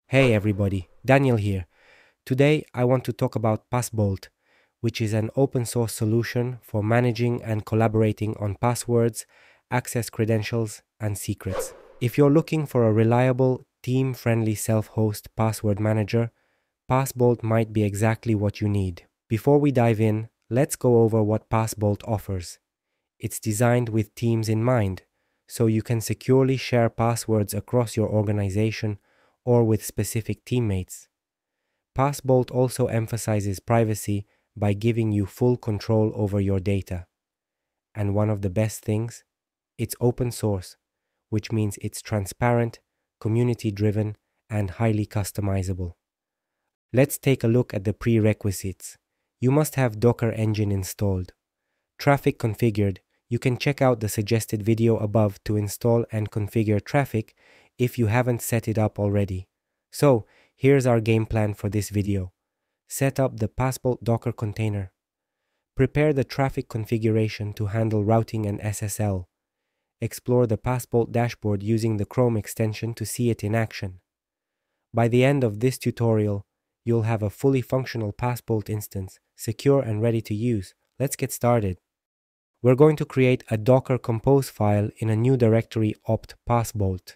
Hey everybody, Daniel here. Today I want to talk about Passbolt, which is an open source solution for managing and collaborating on passwords, access credentials, and secrets. If you're looking for a reliable, team-friendly self-host password manager, Passbolt might be exactly what you need. Before we dive in, let's go over what Passbolt offers. It's designed with teams in mind, so you can securely share passwords across your organization or with specific teammates. Passbolt also emphasizes privacy by giving you full control over your data. And one of the best things, it's open source, which means it's transparent, community-driven, and highly customizable. Let's take a look at the prerequisites. You must have Docker engine installed. Traefik configured. You can check out the suggested video above to install and configure Traefik if you haven't set it up already. So, here's our game plan for this video. Set up the Passbolt Docker container. Prepare the Traefik configuration to handle routing and SSL. Explore the Passbolt dashboard using the Chrome extension to see it in action. By the end of this tutorial, you'll have a fully functional Passbolt instance, secure and ready to use. Let's get started. We're going to create a Docker compose file in a new directory opt Passbolt.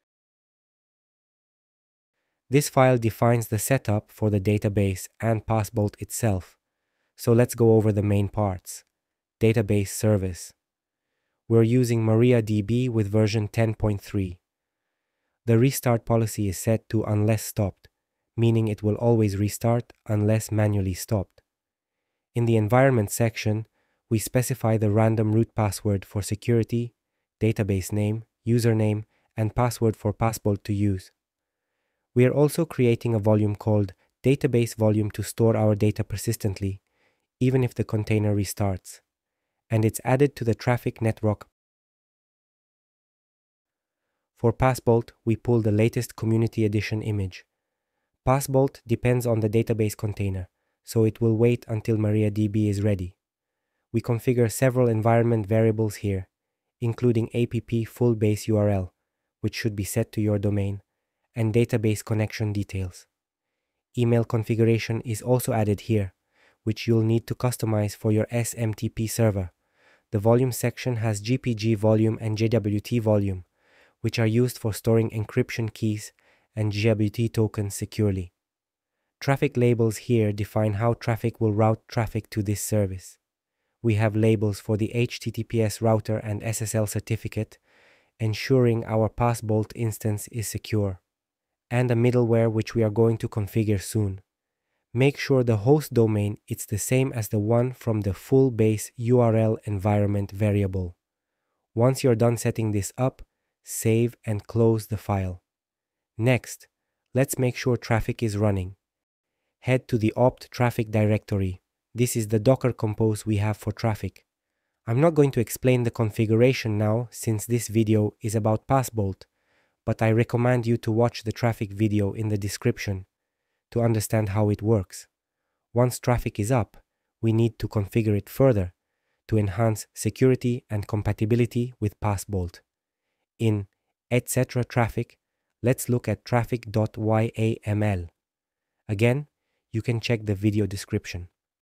This file defines the setup for the database and Passbolt itself. So let's go over the main parts. Database service. We're using MariaDB with version 10.3. The restart policy is set to unless stopped, meaning it will always restart unless manually stopped. In the environment section, we specify the random root password for security, database name, username, and password for Passbolt to use. We are also creating a volume called database volume to store our data persistently, even if the container restarts, and it's added to the Traefik network. For Passbolt, we pull the latest community edition image. Passbolt depends on the database container, so it will wait until MariaDB is ready. We configure several environment variables here, including app full base URL, which should be set to your domain, and database connection details. Email configuration is also added here, which you'll need to customize for your SMTP server. The volume section has GPG volume and JWT volume, which are used for storing encryption keys and JWT tokens securely. Traefik labels here define how Traefik will route traffic to this service. We have labels for the HTTPS router and SSL certificate, ensuring our Passbolt instance is secure, and a middleware which we are going to configure soon. Make sure the host domain is the same as the one from the full base URL environment variable. Once you're done setting this up, save and close the file. Next, let's make sure Traefik is running. Head to the opt Traefik directory. This is the Docker compose we have for Traefik. I'm not going to explain the configuration now since this video is about Passbolt, but I recommend you to watch the Traefik video in the description to understand how it works. Once Traefik is up, we need to configure it further to enhance security and compatibility with Passbolt. In etc. Traefik, let's look at traefik.yaml. Again, you can check the video description.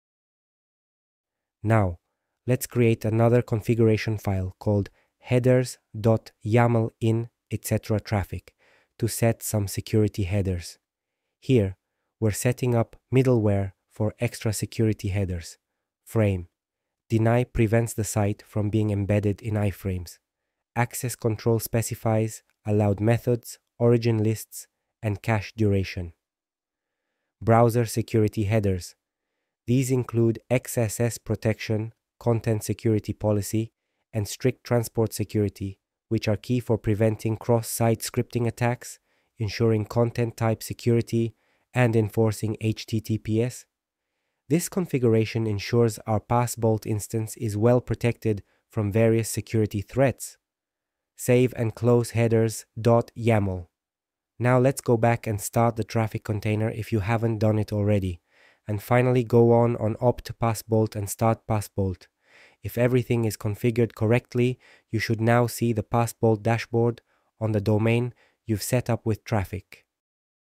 Now, let's create another configuration file called headers.yaml in etc. Traefik to set some security headers. Here, we're setting up middleware for extra security headers. Frame. Deny prevents the site from being embedded in iframes. Access control specifies allowed methods, origin lists, and cache duration. Browser security headers. These include XSS protection, content security policy, and strict transport security, which are key for preventing cross-site scripting attacks, ensuring content type security, and enforcing HTTPS. This configuration ensures our Passbolt instance is well protected from various security threats. Save and close headers.yaml. Now let's go back and start the Traefik container if you haven't done it already. And finally go on opt Passbolt and start Passbolt. If everything is configured correctly, you should now see the Passbolt dashboard on the domain you've set up with Traefik.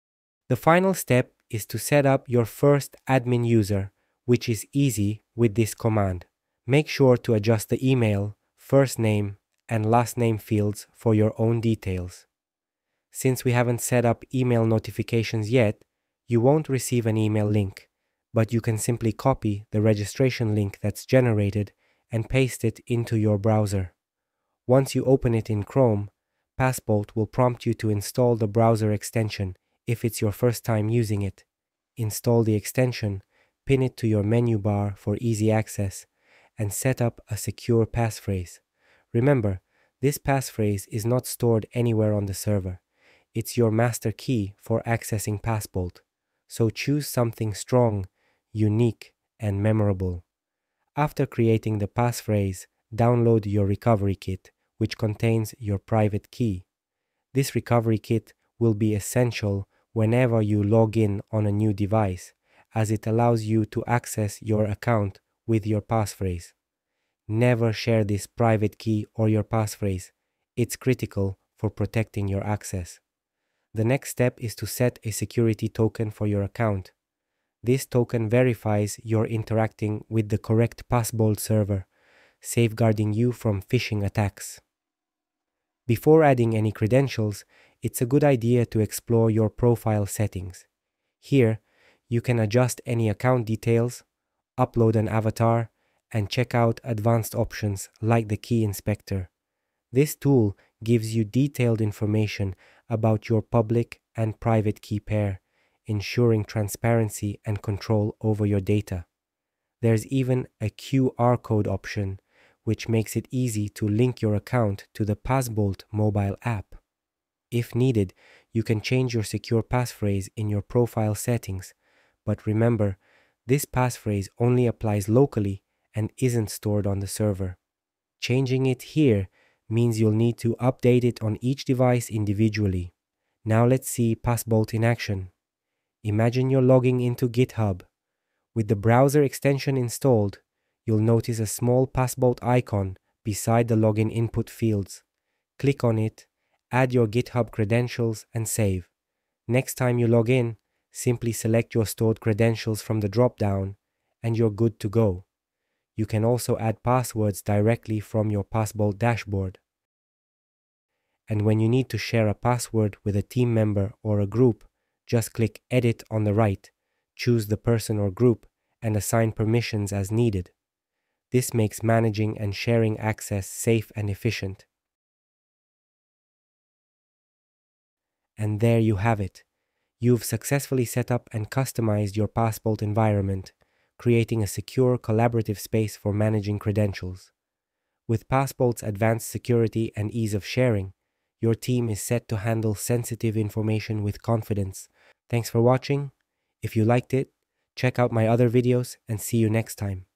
The final step is to set up your first admin user, which is easy with this command. Make sure to adjust the email, first name, and last name fields for your own details. Since we haven't set up email notifications yet, you won't receive an email link, but you can simply copy the registration link that's generated and paste it into your browser. Once you open it in Chrome, Passbolt will prompt you to install the browser extension if it's your first time using it. Install the extension, pin it to your menu bar for easy access, and set up a secure passphrase. Remember, this passphrase is not stored anywhere on the server. It's your master key for accessing Passbolt, so choose something strong, unique, and memorable. After creating the passphrase, download your recovery kit, which contains your private key. This recovery kit will be essential whenever you log in on a new device, as it allows you to access your account with your passphrase. Never share this private key or your passphrase. It's critical for protecting your access. The next step is to set a security token for your account. This token verifies you're interacting with the correct Passbolt server, safeguarding you from phishing attacks. Before adding any credentials, it's a good idea to explore your profile settings. Here, you can adjust any account details, upload an avatar, and check out advanced options like the key inspector. This tool gives you detailed information about your public and private key pair, ensuring transparency and control over your data. There's even a QR code option, which makes it easy to link your account to the Passbolt mobile app. If needed, you can change your secure passphrase in your profile settings, but remember, this passphrase only applies locally and isn't stored on the server. Changing it here means you'll need to update it on each device individually. Now let's see Passbolt in action. Imagine you're logging into GitHub. With the browser extension installed, you'll notice a small Passbolt icon beside the login input fields. Click on it, add your GitHub credentials, and save. Next time you log in, simply select your stored credentials from the drop-down, and you're good to go. You can also add passwords directly from your Passbolt dashboard. And when you need to share a password with a team member or a group, just click Edit on the right, choose the person or group, and assign permissions as needed. This makes managing and sharing access safe and efficient. And there you have it. You've successfully set up and customized your Passbolt environment, creating a secure, collaborative space for managing credentials. With Passbolt's advanced security and ease of sharing, your team is set to handle sensitive information with confidence. Thanks for watching. If you liked it, check out my other videos and see you next time.